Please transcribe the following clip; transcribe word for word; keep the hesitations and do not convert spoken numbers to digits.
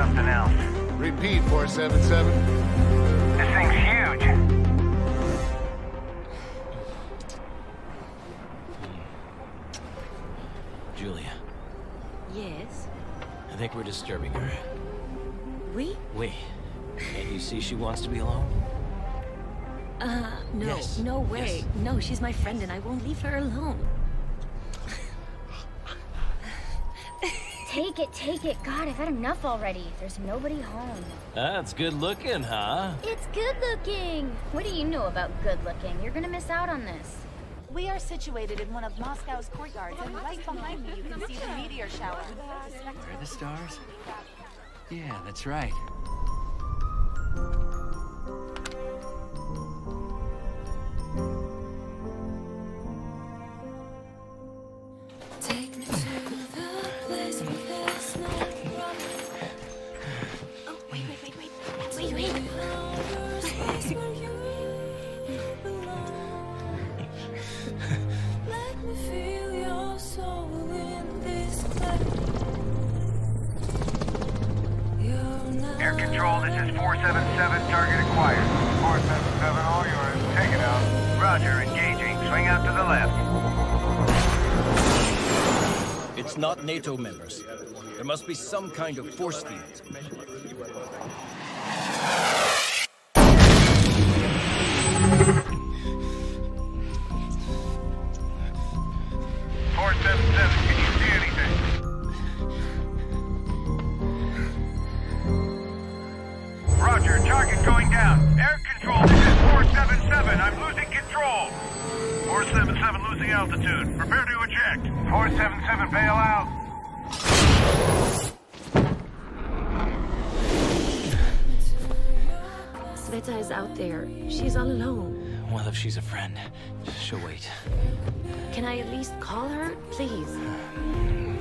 something else. Repeat, four seven seven. This thing's huge. Julia, Yes? I think we're disturbing her. We? We. Can't you see she wants to be alone? Uh, no. Yes. No way. Yes. No, she's my friend and I won't leave her alone. Take it, take it. God, I've had enough already. There's nobody home. That's good looking, huh? It's good looking. What do you know about good looking? You're gonna miss out on this. We are situated in one of Moscow's courtyards, and right behind me you can see the meteor shower. Where are the stars? Yeah, that's right. Take me to the place where there's no running. Oh, wait, wait, wait, wait. Wait, wait. Where you belong. Let me feel your soul in this place. Air control, this is four seven seven, target acquired. four seven seven, all yours. Take it out. Roger, engaging. Swing out to the left. It's not NATO members. There must be some kind of force field. four seven seven, can you see anything? Roger, target going down. Air control, this is four seven seven. I'm losing control. four seven seven losing altitude. Prepare to eject. four seven seven, bail out. Sveta is out there. She's all alone. Well, if she's a friend, she'll wait. Can I at least call her? Please.